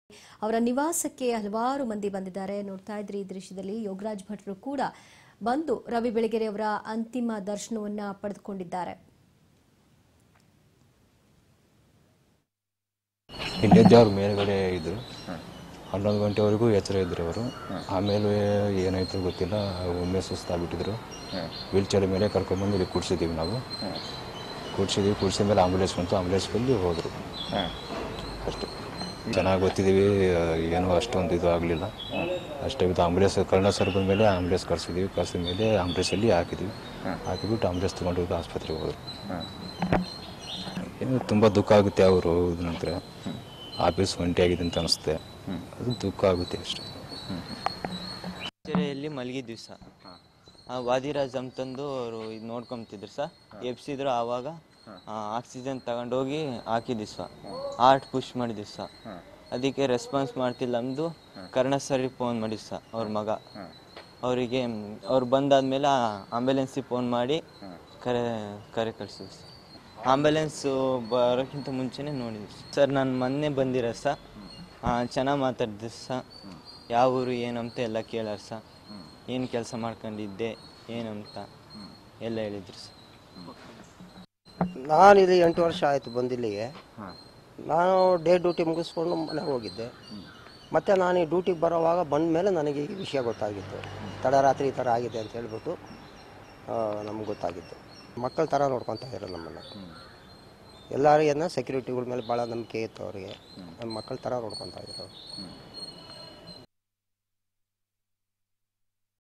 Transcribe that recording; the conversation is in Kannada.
ಅವರ ನಿವಾಸಕ್ಕೆ ಹಲವಾರು ಮಂದಿ ಬಂದಿದ್ದಾರೆ. ನೋಡ್ತಾ ಇದ್ರಿ ಈ ದೃಶ್ಯದಲ್ಲಿ ಯೋಗರಾಜ್ ಭಟ್ರು ಕೂಡ ಬಂದು ರವಿ ಬೆಳಗೆರೆ ಅವರ ಅಂತಿಮ ದರ್ಶನವನ್ನ ಪಡೆದುಕೊಂಡಿದ್ದಾರೆ. ಇಲ್ಲೇ ದೇವ್ರ ಮೇಲ್ಗಡೆ ಇದ್ರು 11 ಗಂಟೆವರೆಗೂ ಎಚ್ಚರ ಇದ್ರು ಅವರು. ಆಮೇಲೆ ಏನಾಯ್ತು ಗೊತ್ತಿಲ್ಲ, ಒಮ್ಮೆ ಸುಸ್ತಾಗ್ಬಿಟ್ಟಿದ್ರು. ವೀಲ್ ಚೇರ್ ಮೇಲೆ ಕರ್ಕೊಂಡ್ಬಂದು ಇಲ್ಲಿ ಕೂಡ್ಸಿದ್ದೀವಿ ನಾವು. ಕೂಡ್ಸಿದ ಮೇಲೆ ಆಂಬುಲೆನ್ಸ್ ಬಂತು, ಆಂಬುಲೆನ್ಸ್ ಬಂದು ಹೋದರು ಅಷ್ಟೇ. ಚೆನ್ನಾಗಿ ಗೊತ್ತಿದ್ದೀವಿ, ಏನೂ ಅಷ್ಟೊಂದು ಇದು ಆಗಲಿಲ್ಲ ಅಷ್ಟೇ. ಇದು ಆಂಬುಲೆನ್ಸ್ ಕರ್ಣ ಸರ್ ಬಂದ ಮೇಲೆ ಆಂಬುಲೆನ್ಸ್ ಕರ್ಸಿದ ಮೇಲೆ ಆಂಬುಲೆನ್ಸಲ್ಲಿ ಹಾಕಿಬಿಟ್ಟು ಆಂಬುಲೆನ್ಸ್ ತೊಗೊಂಡು ಆಸ್ಪತ್ರೆಗೆ ಹೋದರು. ಏನು ತುಂಬ ದುಃಖ ಆಗುತ್ತೆ ಅವರು ನಂತರ ಆಫೀಸ್ ಒಂಟಿಯಾಗಿದೆ ಅಂತ ಅನಿಸುತ್ತೆ. ಅದು ದುಃಖ ಆಗುತ್ತೆ ಅಷ್ಟೇ. ಆಸ್ಪತ್ರೆಯಲ್ಲಿ ಮಲಗಿದ್ವಿ ಸರ್. ವಾದಿರಾಜ್ ಅಂತಂದು ಅವರು ಇದು ನೋಡ್ಕೊಂತಿದ್ರು ಸರ್. ಎಬ್ಸಿದ್ರು. ಆವಾಗ ಆಕ್ಸಿಜನ್ ತಗೊಂಡೋಗಿ ಹಾಕಿದ್ವಿ ಸರ್. ಹಾರ್ಟ್ ಪುಷ್ ಮಾಡಿದ್ವಿ ಸರ್. ಅದಕ್ಕೆ ರೆಸ್ಪಾನ್ಸ್ ಮಾಡ್ತಿಲ್ಲ ಅಂದು ಕರ್ಣ ಸರಿಗೆ ಫೋನ್ ಮಾಡಿದ್ವಿ ಸರ್. ಅವ್ರ ಮಗ ಅವರಿಗೆ ಅವ್ರು ಬಂದಾದ್ಮೇಲೆ ಆಂಬ್ಯುಲೆನ್ಸಿಗೆ ಫೋನ್ ಮಾಡಿ ಕರೆ ಕಳಿಸಿದ್ವಿ ಸರ್. ಆಂಬ್ಯುಲೆನ್ಸು ಬರೋಕ್ಕಿಂತ ಮುಂಚೆನೇ ನೋಡಿದ್ವಿ ಸರ್. ನಾನು ಮೊನ್ನೆ ಬಂದಿರೋ ಸರ್. ಚೆನ್ನಾಗಿ ಮಾತಾಡಿದ್ವಿ ಸರ್. ಯಾವ ಊರು ಏನಂತ ಎಲ್ಲ ಕೇಳಾರ ಸರ್. ಏನು ಕೆಲಸ ಮಾಡ್ಕೊಂಡಿದ್ದೆ ಏನಂತ ಎಲ್ಲ ಹೇಳಿದ್ರು ಸರ್. ನಾನು ಇಲ್ಲಿ 8 ವರ್ಷ ಆಯಿತು ಬಂದಿಲ್ಲಿಗೆ. ನಾನು ಡೇ ಡ್ಯೂಟಿ ಮುಗಿಸ್ಕೊಂಡು ಮನೆಗೆ ಹೋಗಿದ್ದೆ. ಮತ್ತು ನಾನು ಈ ಡ್ಯೂಟಿಗೆ ಬರೋವಾಗ ಬಂದ ಮೇಲೆ ನನಗೆ ಈ ವಿಷಯ ಗೊತ್ತಾಗಿತ್ತು. ತಡರಾತ್ರಿ ಈ ಥರ ಆಗಿದೆ ಅಂತ ಹೇಳ್ಬಿಟ್ಟು ನಮ್ಗೆ ಗೊತ್ತಾಗಿತ್ತು. ಮಕ್ಕಳ ಥರ ನೋಡ್ಕೊತಾ ಇದ್ರು ನಮ್ಮನ್ನು. ಎಲ್ಲರಿಗೆಲ್ಲ ಸೆಕ್ಯೂರಿಟಿಗಳ ಮೇಲೆ ಭಾಳ ನಂಬಿಕೆ ಇತ್ತು ಅವರಿಗೆ. ನಮ್ಮ ಮಕ್ಕಳ ಥರ ನೋಡ್ಕೊತಾ ಇದ್ರು.